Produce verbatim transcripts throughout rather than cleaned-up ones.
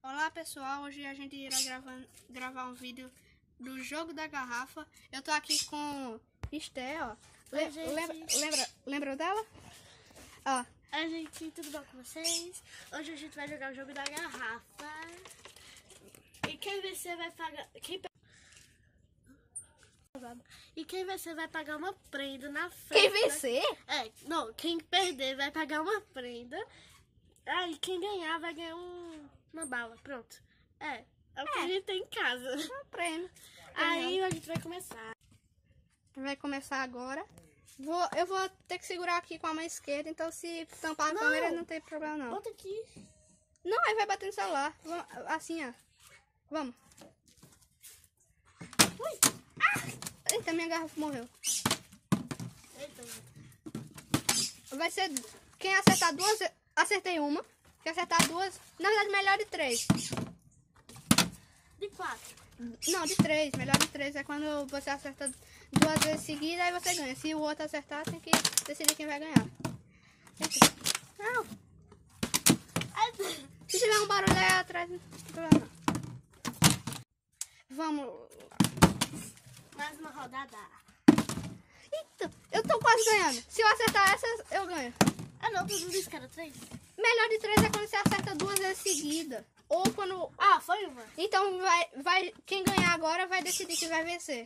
Olá pessoal, hoje a gente irá gravar, gravar um vídeo do jogo da garrafa. Eu tô aqui com Esté, ó. Le Oi, gente. lembra, lembra, lembra dela? Ó. Oi, gente, tudo bom com vocês? Hoje a gente vai jogar o jogo da garrafa. E quem vencer vai pagar... Quem... E quem vencer vai pagar uma prenda na festa. Quem vencer? É, não, quem perder vai pagar uma prenda. Aí quem ganhar vai ganhar um, uma bala, pronto. É, é o que É. a gente tem em casa. Um prêmio. Aí a gente vai começar. Vai começar agora. Vou, eu vou ter que segurar aqui com a mão esquerda, então se tampar a Não. câmera não tem problema não. Bota aqui. Não, aí vai bater no celular. Vamos, assim, ó. Vamos. Ui. Ah! Eita, minha garrafa morreu. Eita. Vai ser quem acertar duas. Acertei uma. Quem acertar duas. Na verdade, melhor de três. De quatro. Não, de três. Melhor de três é quando você acerta duas vezes seguidas, aí você ganha. Se o outro acertar, tem que decidir quem vai ganhar. Eita. Não. Se tiver um barulho aí atrás, não tem problema não. Vamos. Mais uma rodada. Eita, eu tô quase ganhando. Se eu acertar essa, eu ganho. Ah não, todo mundo disse que era três? Melhor de três é quando você acerta duas vezes seguidas. Ou quando... Ah, foi uma? Então, vai, vai, quem ganhar agora vai decidir que vai vencer.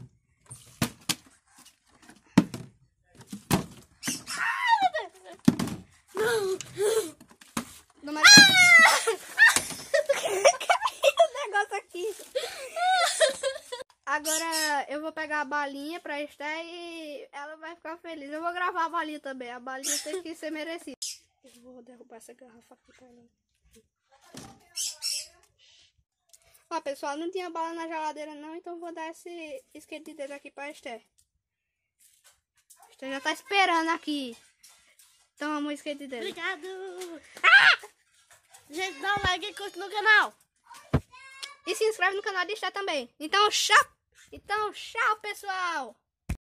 Não! Não, mas... ah! Caiu o negócio aqui. Agora eu vou pegar a balinha pra Esté e ela vai ficar feliz. Eu vou gravar a balinha também. A balinha tem que ser merecida. Eu vou derrubar essa garrafa aqui pra ela. Ó, pessoal, não tinha bala na geladeira não, então vou dar esse skate de dedo aqui pra Esté. Esté já tá esperando aqui. Toma um skate de dedo. Obrigado! Ah! Gente, dá um like e curte no canal. E se inscreve no canal de Esté também. Então, tchau! Então, tchau, pessoal!